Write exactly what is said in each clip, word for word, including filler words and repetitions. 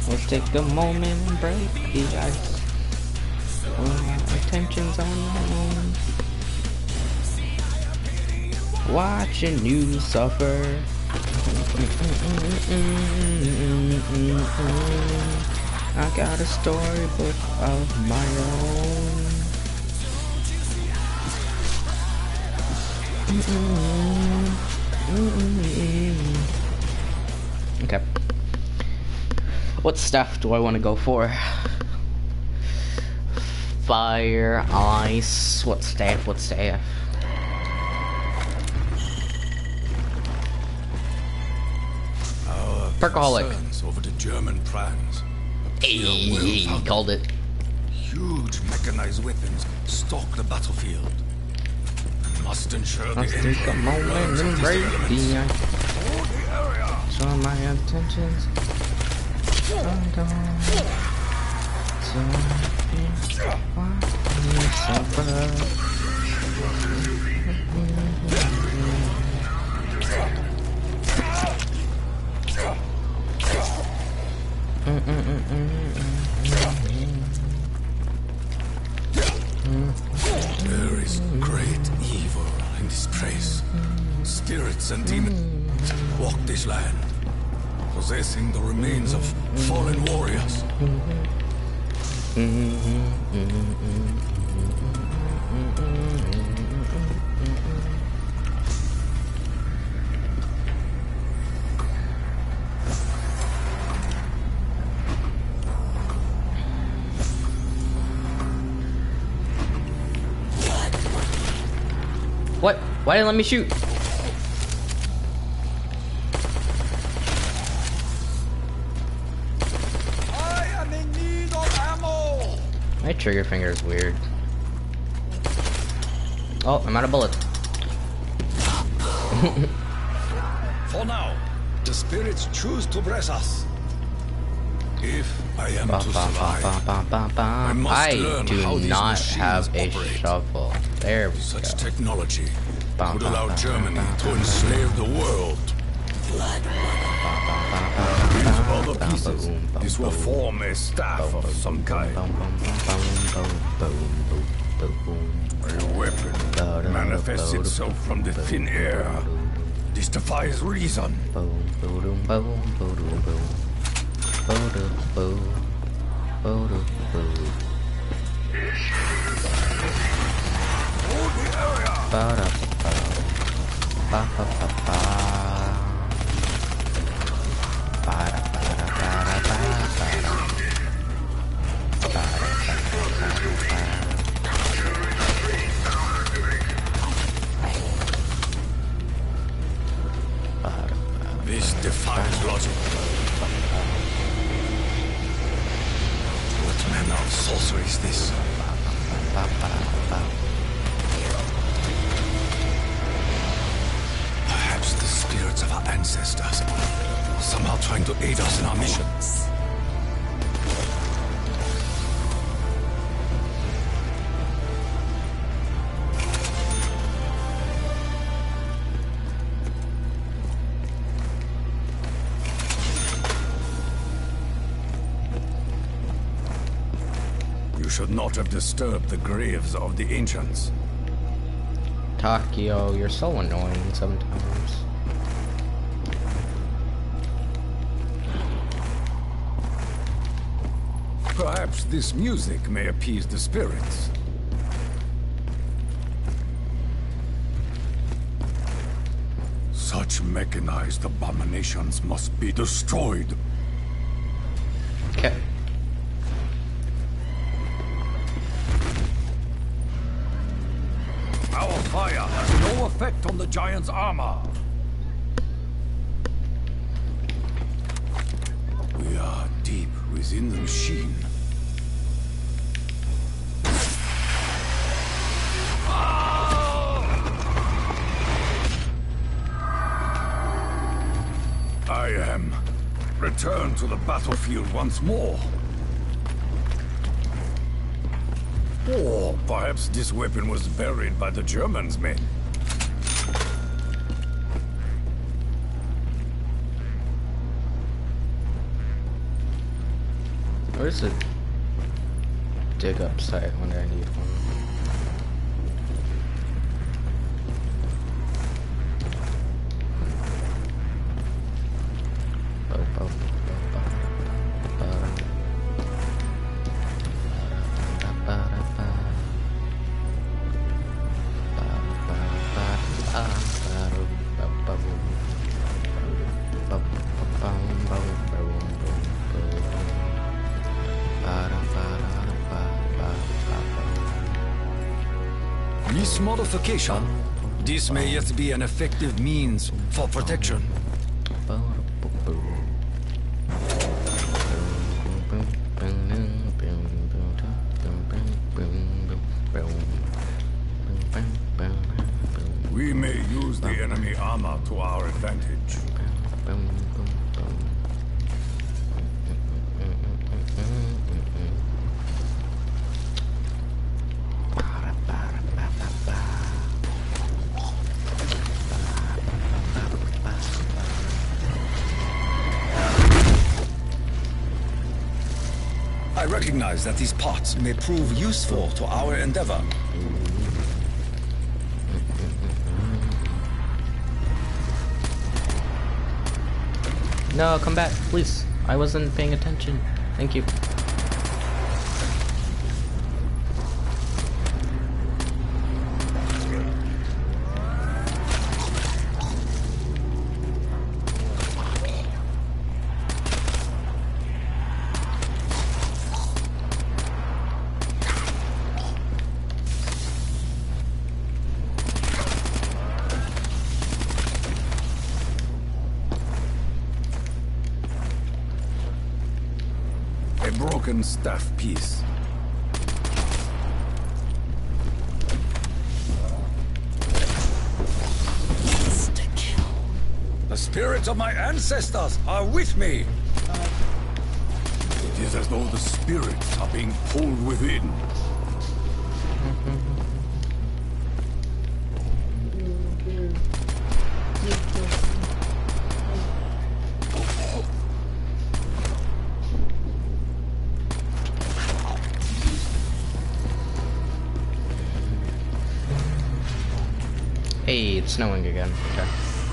Let's take a moment and break the ice. When my attention's on my own. Watching you suffer. I got a storybook of my own. Okay. What stuff do I want to go for? Fire, ice. What staff? What staff? Perkaholic. Over the German plans. Hey, he called it. Huge mechanized weapons stalk the battlefield. We must ensure Let's the take a moment and break the ice. Show my intentions. I'm gone. So why you suffer? There is great evil in this place. Spirits and demons walk this land, possessing the remains of fallen warriors. What? Why didn't it let me shoot? I am in need of ammo. My trigger finger is weird. Oh, I'm out of bullets. For now, the spirits choose to bless us. If I am Ba, to ba, ba, survive, ba, ba, ba, ba. I must I learn do how these not machines have a operate. shovel. There we such go. technology Ba, could ba, allow ba, Germany ba, to ba, ba, enslave the world. These are the pieces. This will form a staff of some kind. A weapon manifests itself from the thin air. This defies reason. This defies logic. What manner of sorcery is this? Perhaps the spirits of our ancestors are somehow trying to aid us in our mission. You should not have disturbed the graves of the ancients. Takeo, you're so annoying sometimes. Perhaps this music may appease the spirits. Such mechanized abominations must be destroyed. Okay. Our fire has no effect on the giant's armor. We are deep within the machine. I am returned to the battlefield once more. Or perhaps this weapon was buried by the Germans' men. Where's the dig up site? I wonder I need one. This modification, this may yet be an effective means for protection. We may use the enemy armor to our advantage. I recognize that these parts may prove useful to our endeavor. No, come back, please. I wasn't paying attention. Thank you. A broken staff piece. The spirits of my ancestors are with me. It is as though the spirits are being pulled within. Hey, it's snowing again. Okay.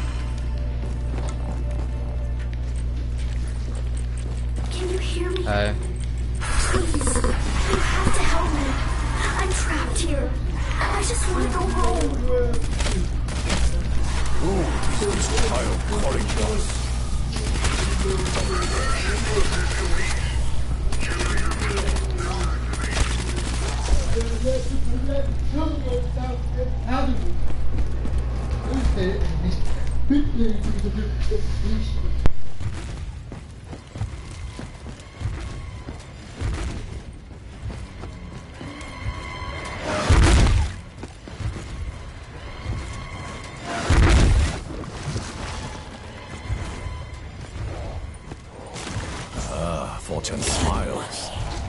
Can you hear me? Uh, Please, you have to help me. I'm trapped here. I just want to go home. Who is this child calling to us? Ah, fortune smiles.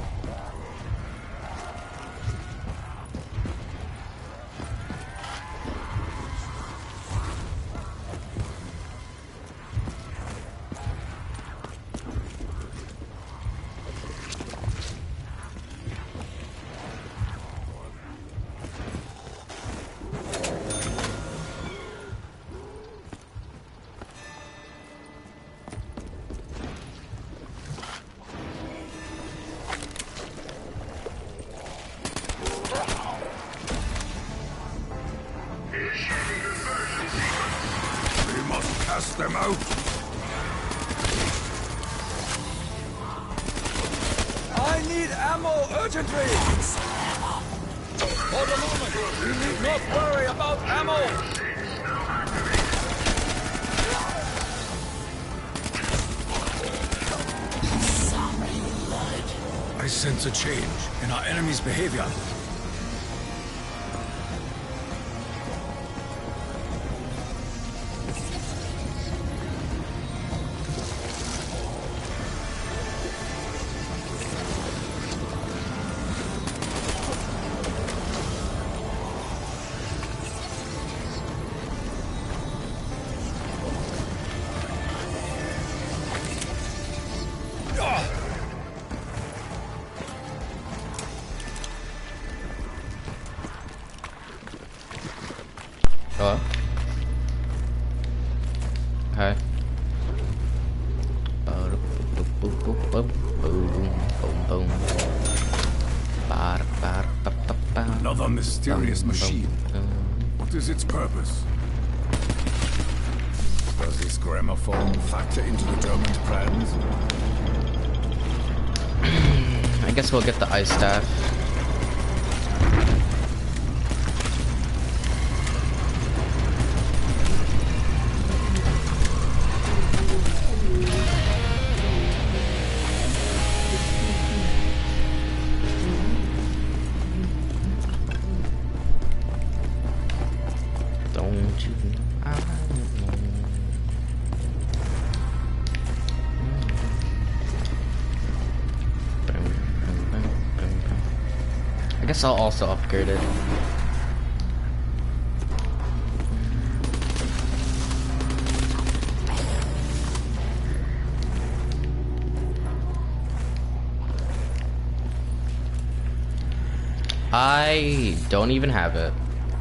Cast them out. I need ammo urgently. For the moment, we need not worry about ammo. I sense a change in our enemy's behavior. boom, boom, boom, boom. Bar, bar, ba, ba, ba. Another mysterious Boom, machine. boom, boom. What is its purpose? Does this gramophone factor into the German's plans? I guess we'll get the ice staff. Don't you know I know? Boom, boom, boom, boom, boom. I guess I'll also upgrade it. I don't even have it.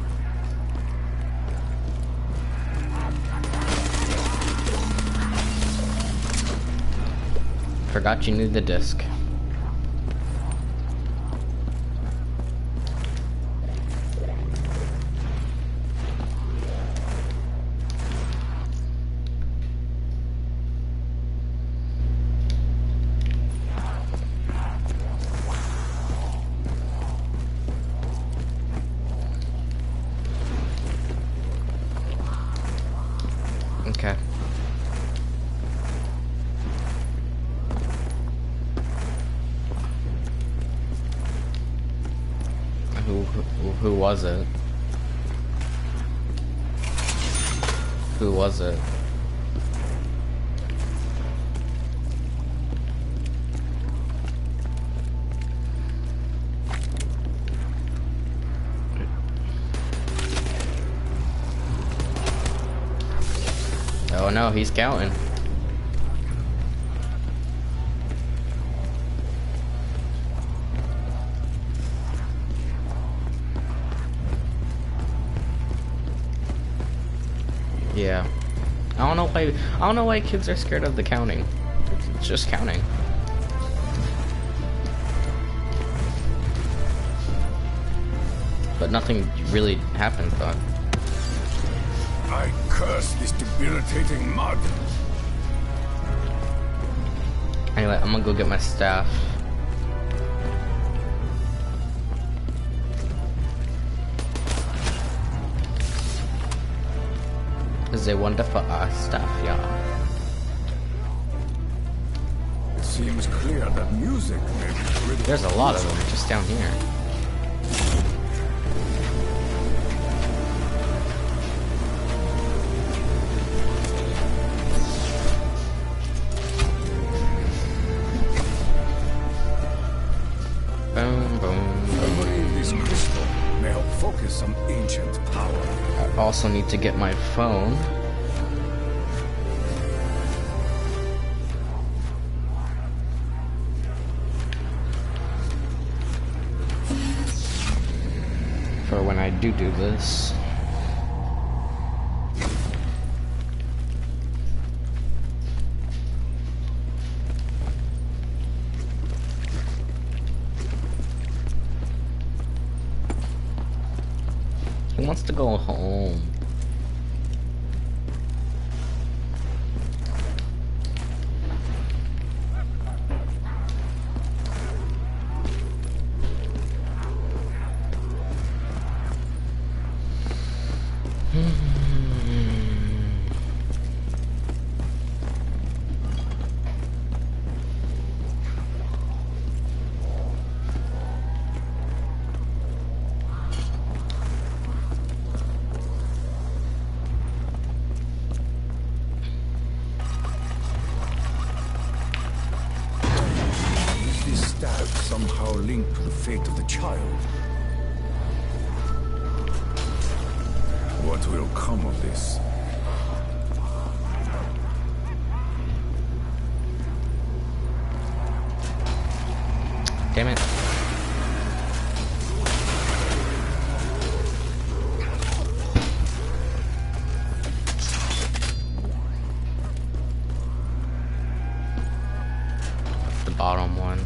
Forgot you need the disc. Okay. Who, who, who was it? Who was it? Oh no, he's counting. Yeah. I don't know why I don't know why kids are scared of the counting. It's just counting. But nothing really happened, but I curse this debilitating mud. anyway, I'm gonna go get my staff. Is a wonderful uh, stuff, yeah. It seems clear that music may be critical. There's a lot of them just down here. Boom, boom, boom. I believe this crystal may help focus some ancient power. I also need to get my phone. For when I do do this. He wants to go home. Is this stab somehow linked to the fate of the child? What will come of this? Damn it. the bottom one.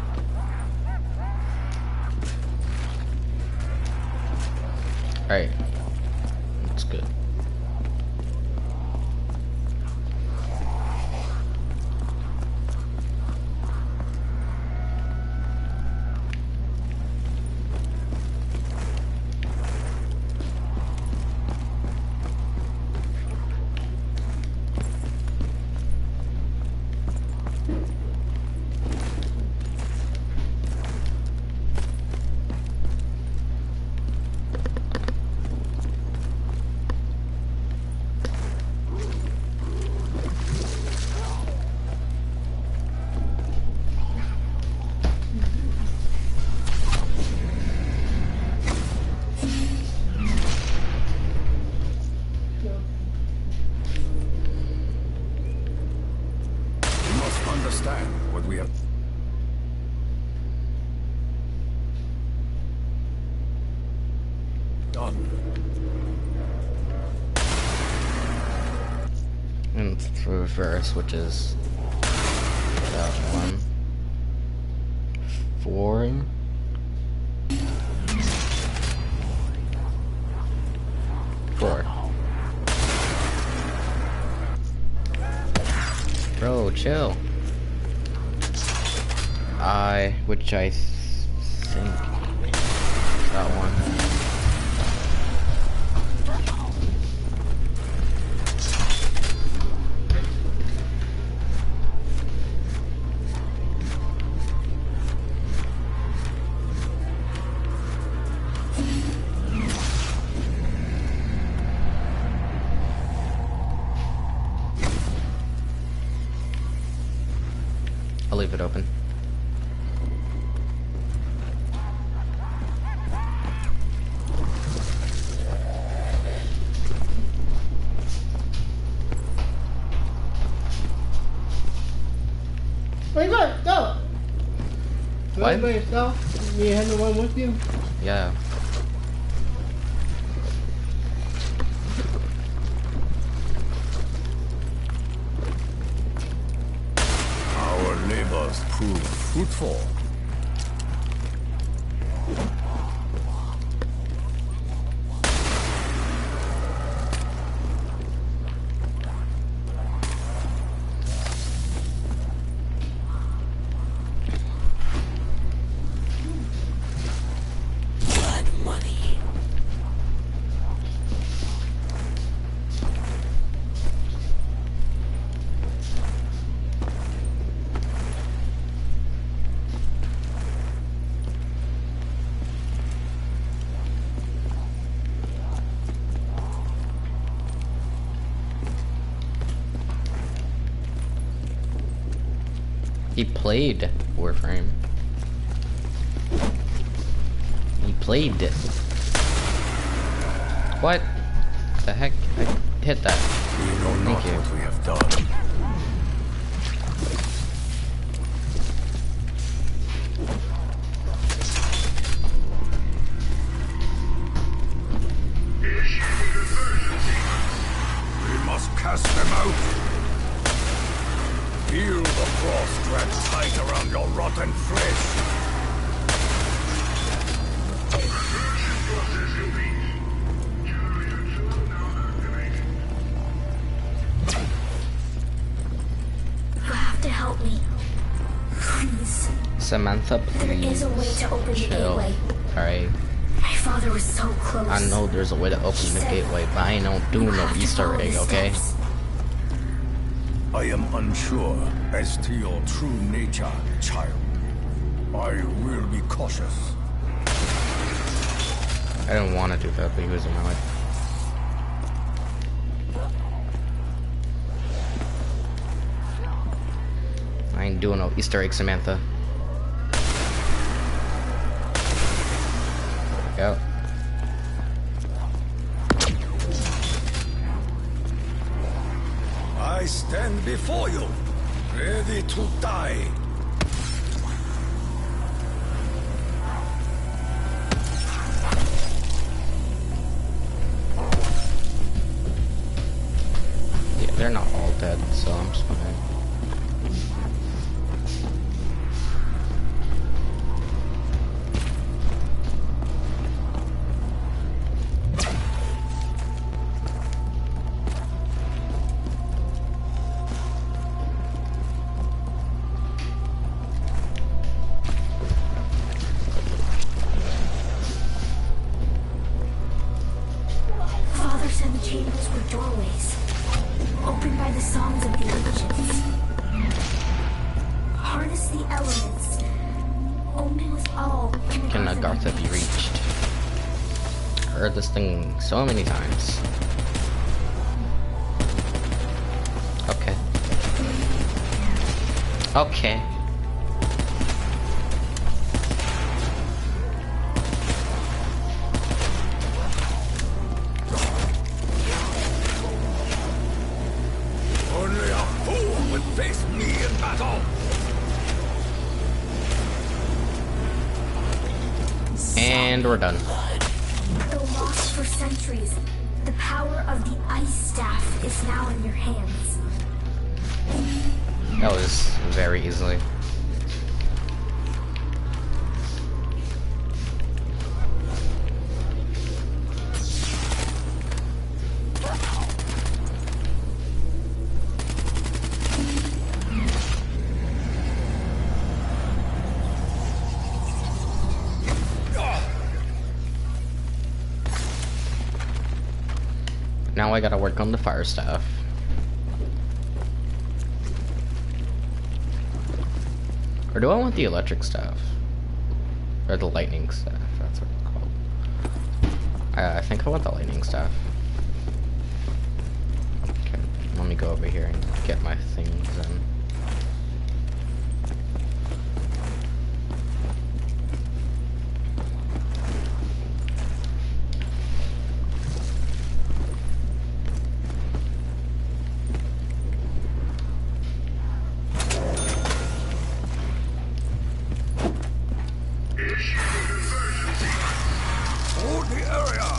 Alright. That's good. What we have done. And reverse, which is that one. Four. Four. Bro, chill. I, which I th think that one. I'll leave it open. Wait, look, go. What? By yourself? You had no one with you? Yeah. Our labors prove fruitful. He played Warframe. He played it. What the heck? I hit that. We know not Thank you. what we have done. We must cast them out. Feel the frost drag tight around your rotten flesh. You have to help me. Please. Samantha, There is a way please to open the chill. gateway. Alright. My father was so close. I know there's a way to open the gateway, but I ain't don't do You no have to Easter follow egg, the okay? steps. I am unsure as to your true nature, child. I will be cautious. I didn't want to do that, but he was in my way. I ain't doing no Easter egg, Samantha. There we go. I stand before you, ready to die. Yeah, they're not all dead, so I'm just fine. against the elements. Only with all Can Agartha be reached? I heard this thing so many times. Okay. Okay. Only a fool would face me in battle. And we're done. Though lost for centuries, the power of the Ice Staff is now in your hands. That was very easily. Now I gotta work on the fire staff. Or do I want the electric staff? Or the lightning staff, that's what it's called. I, I think I want the lightning staff. Okay, let me go over here and get my things in. Hold the area.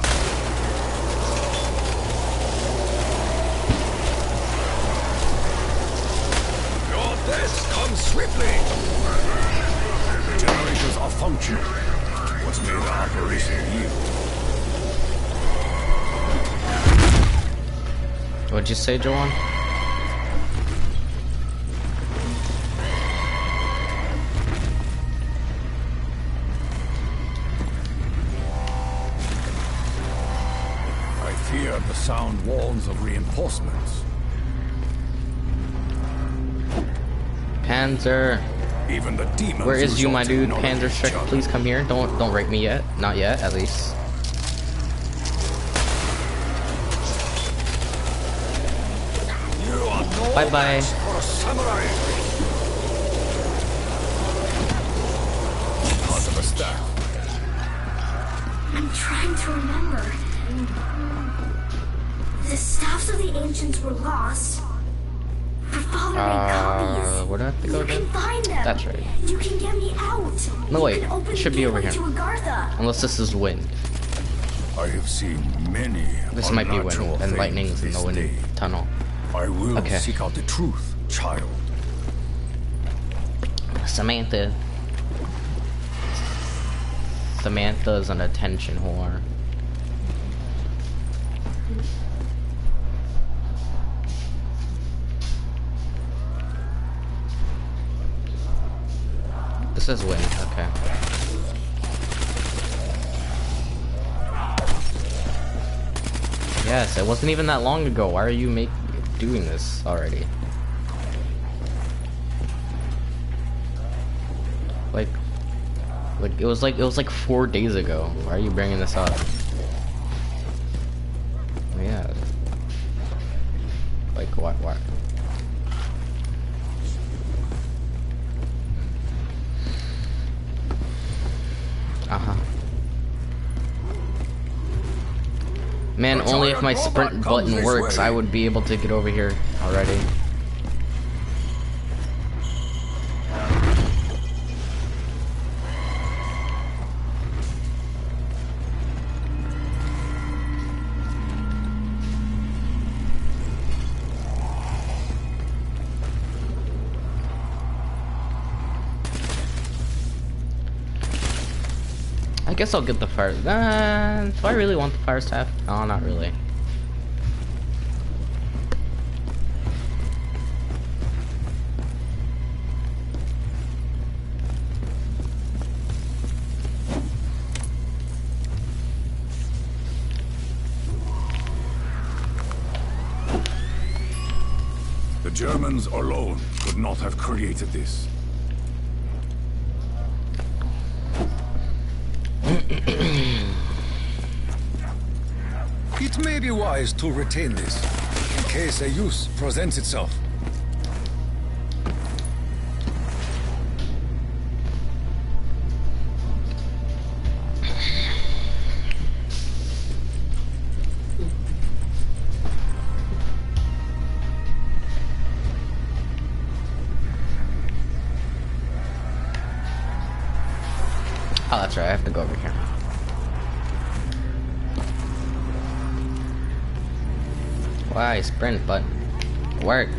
Your death comes swiftly. Generators are functional. What's made the operation yield? What'd you say, Joanne? I fear the sound warns of reinforcements. Panzer, Even the demons. where is you, my resort to dude? knowledge Panzer each Shrek, other. please come here. Don't don't rape me yet. Not yet, at least. You are no Bye bye. match for a samurai. Part of a staff. I'm trying to remember. The staffs of the ancients were lost. Her father made Uh, copies. where do I have to go You again? can find them. That's right. You can get me out. No, You wait. can open It should the be over gateway here. to Agartha. Unless this is wind. I have seen many. This might be wind, unnatural and things lightning's in this the wind day. tunnel. I will Okay. seek out the truth, child. Samantha. Samantha's an attention whore. This is wind, okay. Yes, it wasn't even that long ago. Why are you make doing this already? Like, like it was like it was like four days ago. Why are you bringing this up? Yeah. Like what? What? Uh huh. Man, The only if my giant sprint robot comes button this works, way. I would be able to get over here already. I guess I'll get the fire. Uh, do I really want the fire staff? No, not really. The Germans alone could not have created this. It may be wise to retain this, in case a use presents itself. Oh, that's right, I have to go over here. Why, sprint button. Work.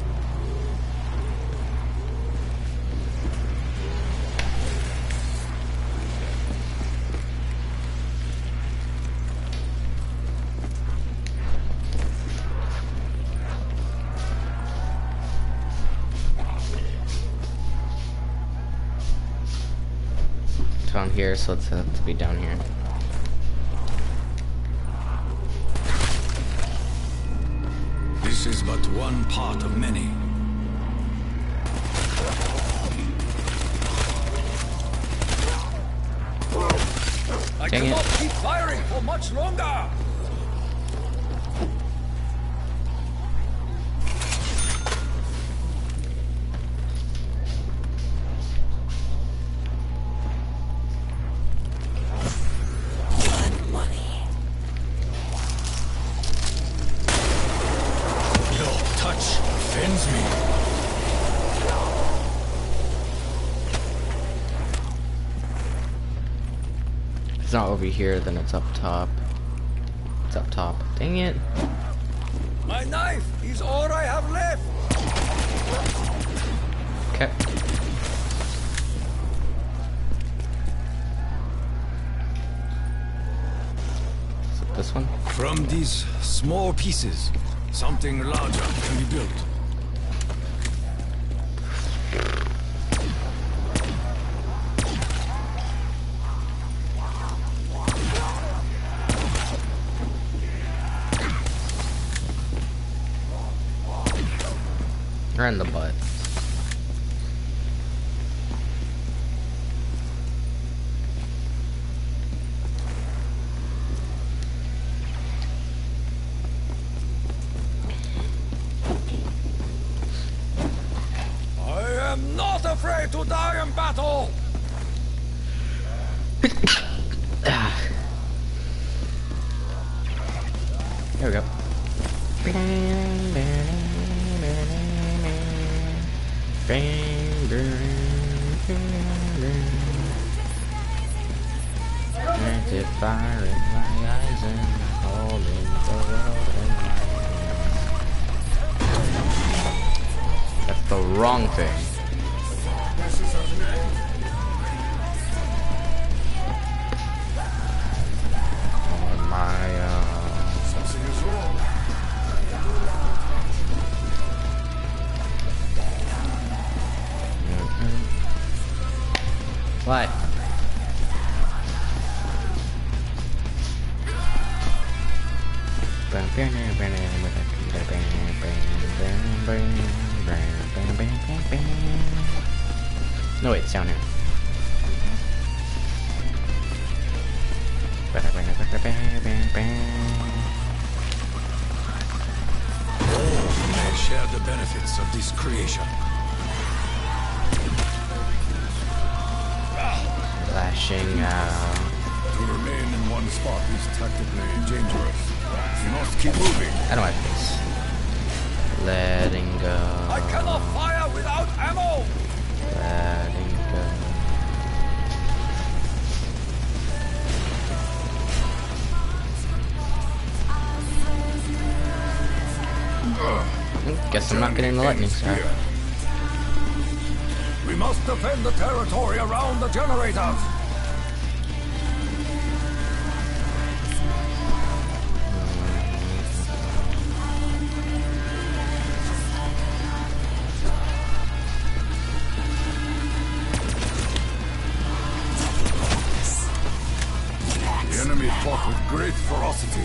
Down here, so it's uh, to be down here. This is but one part of many. I Dang cannot it. keep firing for much longer! Your touch offends me. If it's not over here, then it's up top. It's up top. Dang it. My knife is all I have left. Okay. Is it this one? From these small pieces, something larger can be built. Or in the butt. I am not afraid to die in battle! There we go. Planted fire in my eyes and holding the world in my hands. That's the wrong thing. On my uh Something is wrong. What? No, wait, it's down here. May share the benefits of this creation. Flashing, uh... To remain in one spot is tactically dangerous. You must keep moving. out of my face. Letting go. I cannot fire without ammo! Letting go. Guess I'm not getting the lightning star. We must defend the territory around the generators. The enemy fought with great ferocity.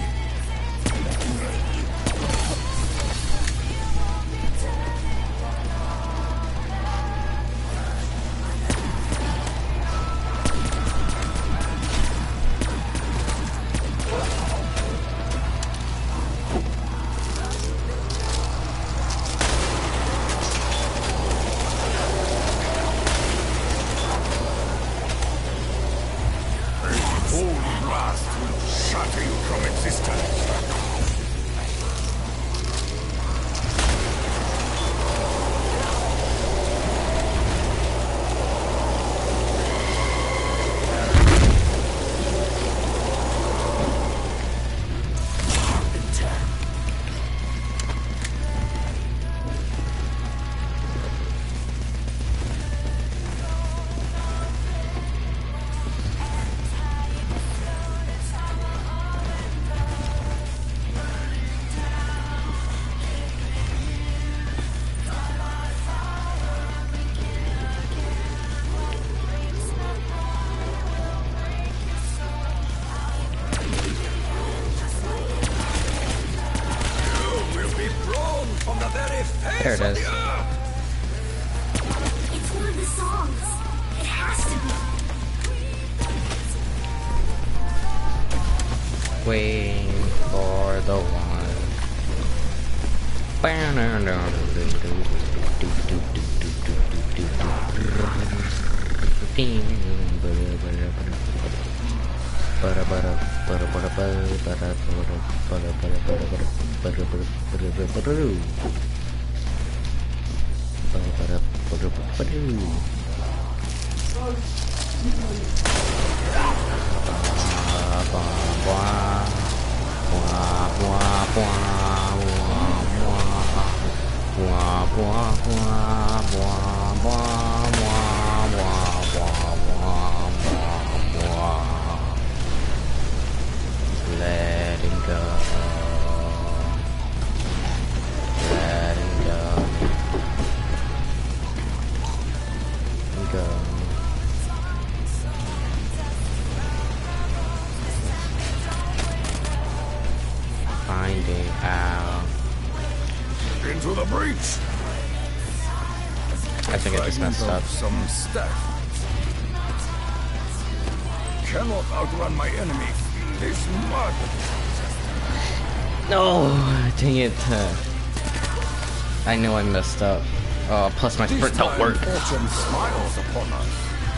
resistance. There it is. It's one of the songs. It has to be. Waiting for the one. Letting go. Letting go. Go. Finding out. Into the breach. I think I just messed Fragment up. of some staff. Cannot outrun my enemy in this mud. No, dang it. Uh, I know I messed up. Oh, plus my This sprint don't time, work. Fortune smiles upon us.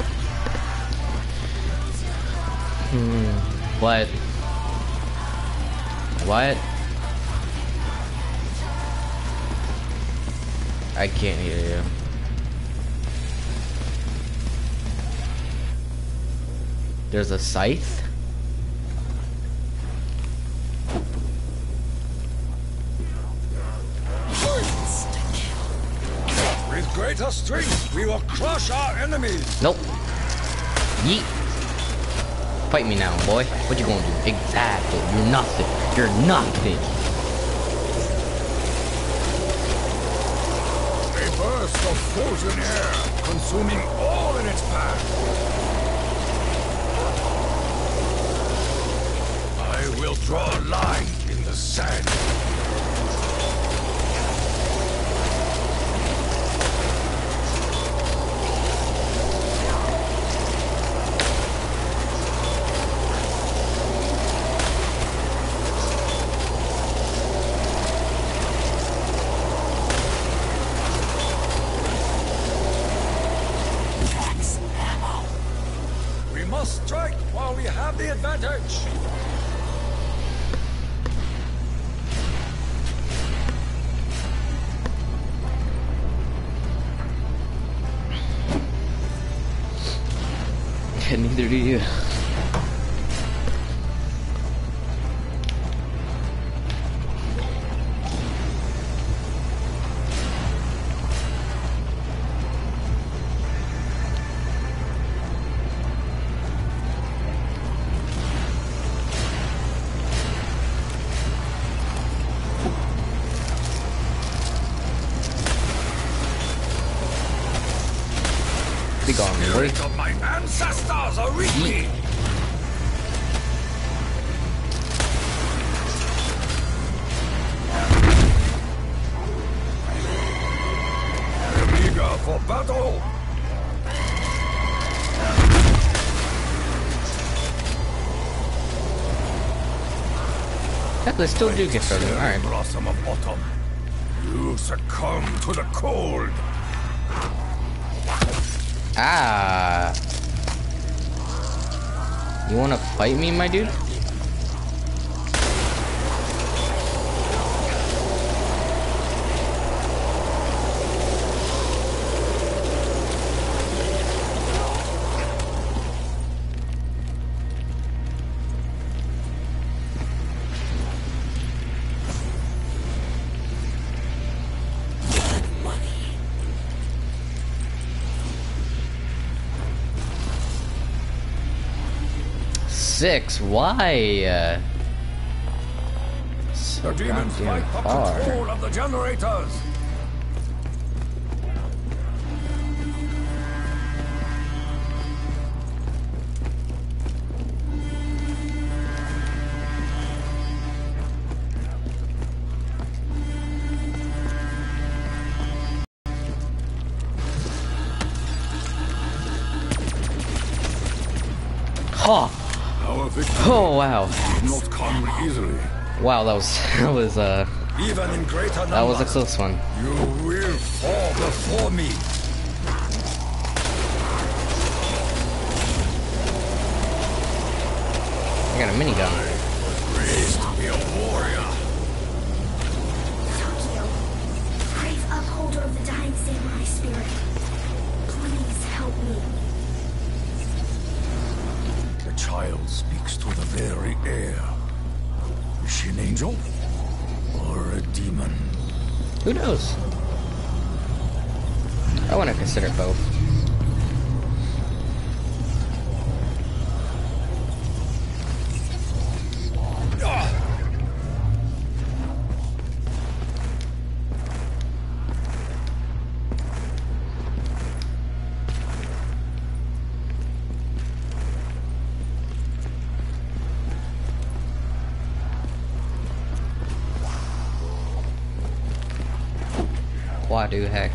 Hmm. What? What? I can't hear you. There's a scythe? With greater strength, we will crush our enemies. Nope. Yeet. Fight me now, boy. What you gonna do? Exactly. You're nothing. You're nothing. A burst of frozen air, consuming all in its path. I will draw a line in the sand. We must strike while we have the advantage. Neither do you. Be gone, boy. Spirit of my ancestors are with me. I'm eager for battle. Yeah, they still do get further. Alright. Blossom of autumn. You succumb to the cold. Ah. You wanna fight me, my dude? six. Why? Uh, so The demons goddamn fight for far. control of the generators. Oh, Our victory oh wow, did not come easily. wow. That was that was uh Even in greater numbers, that was a close one. you will fall before me. I got a minigun. Raised to be a warrior. Tokyo, brave upholder of the dying samurai spirit. Please help me. The child speaks to the very air. Is she an angel? Or a demon? Who knows? I want to consider both. Why do heck?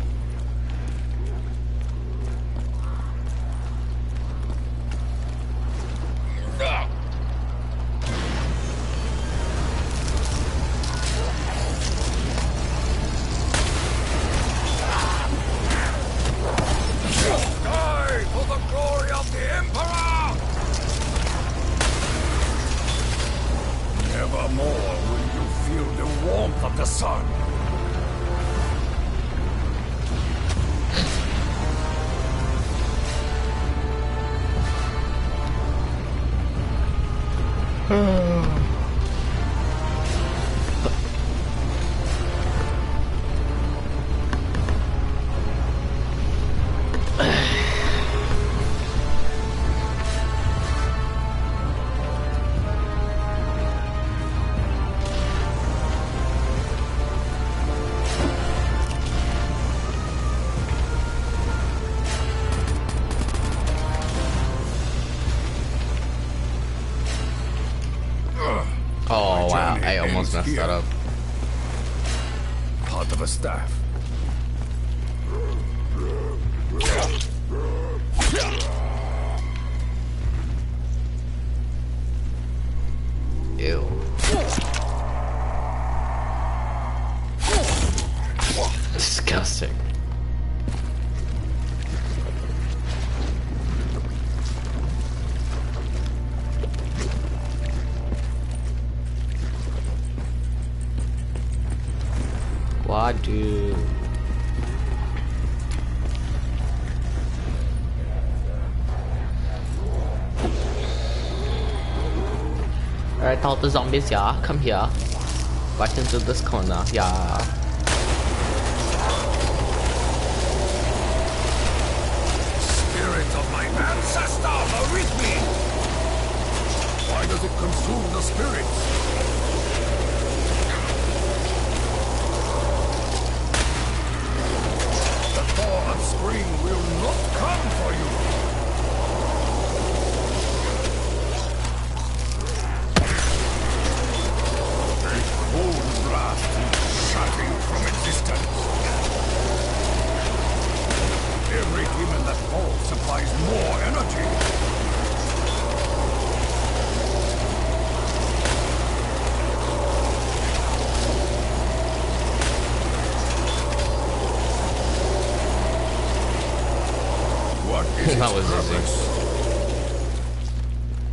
Die for the glory of the Emperor! Nevermore will you feel the warmth of the sun. Oh wow, journey I almost ends messed here. that up. Part of a staff. Ew. Disgusting. Why do? Alright, all the zombies, yeah, come here. Right into this corner, yeah. Spirit of my ancestor are with me! Why does it consume the spirits? The thaw of spring will not come for you! A cold blast shutting from existence. Every demon that falls supplies more energy. What is That its was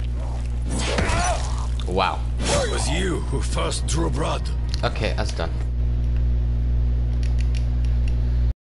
purpose? Wow. It was you who first drew blood. Okay, that's done.